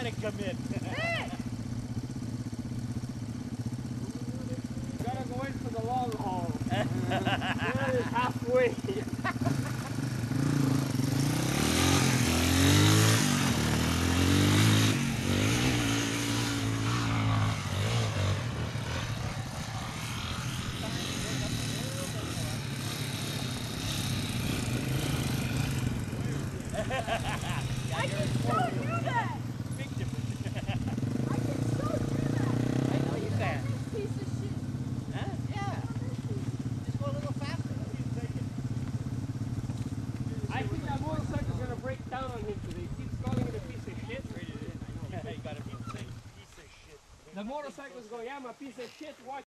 trying to come in. You gotta go in for the long haul. There is halfway. I can so do that! Big difference. I can so do that! I know you can. Piece of shit. Huh? Yeah. Just go a little faster. I think that motorcycle's gonna break down on him today. He keeps calling it a piece of shit. You gotta be insane. Piece of shit. The motorcycle's going, yeah, I'm a piece of shit. Watch